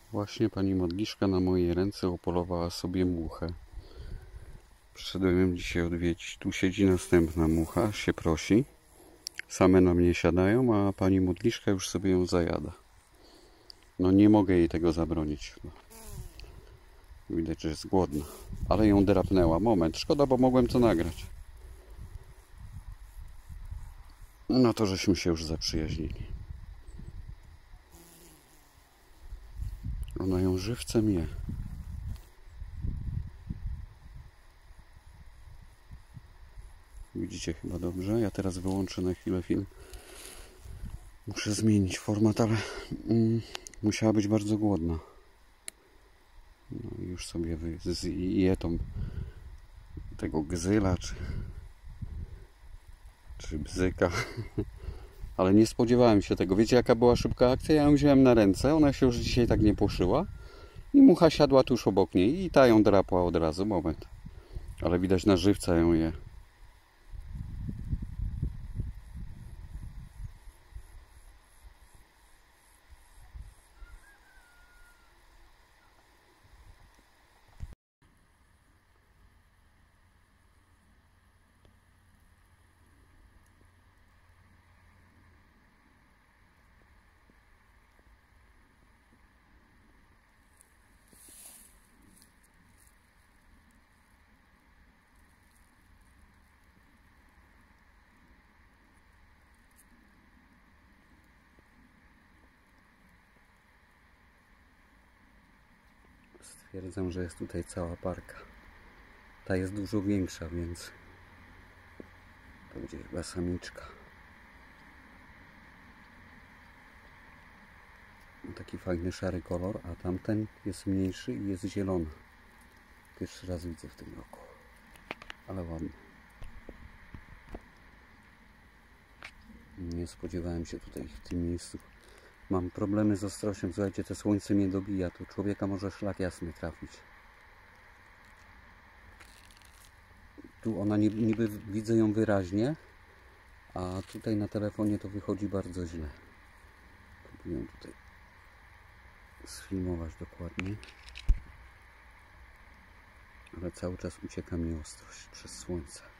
Właśnie pani modliszka na moje ręce upolowała sobie muchę. Przyszedłem ją dzisiaj odwiedzić. Tu siedzi następna mucha, się prosi. Same na mnie siadają, a pani modliszka już sobie ją zajada. No nie mogę jej tego zabronić. Widać, że jest głodna. Ale ją drapnęła. Moment, szkoda, bo mogłem to nagrać. No to żeśmy się już zaprzyjaźnili. Ona ją żywcem je. Widzicie chyba dobrze. Ja teraz wyłączę na chwilę film. Muszę zmienić format, ale musiała być bardzo głodna. No i już sobie je tego gzyla czy bzyka. Ale nie spodziewałem się tego. Wiecie, jaka była szybka akcja? Ja ją wziąłem na ręce. Ona się już dzisiaj tak nie puszyła. I mucha siadła tuż obok niej. I ta ją drapła od razu. Moment. Ale widać, na żywca ją je. Stwierdzam, że jest tutaj cała parka. Ta jest dużo większa, więc to będzie chyba samiczka. Ma taki fajny szary kolor, a tamten jest mniejszy i jest zielony. Pierwszy raz widzę w tym roku. Ale ładny. Nie spodziewałem się tutaj w tym miejscu. Mam problemy z ostrością. Słuchajcie, to słońce mnie dobija. Tu człowieka może szlak jasny trafić. Tu ona niby widzę ją wyraźnie, a tutaj na telefonie to wychodzi bardzo źle. Próbuję tutaj sfilmować dokładnie. Ale cały czas ucieka mi ostrość przez słońce.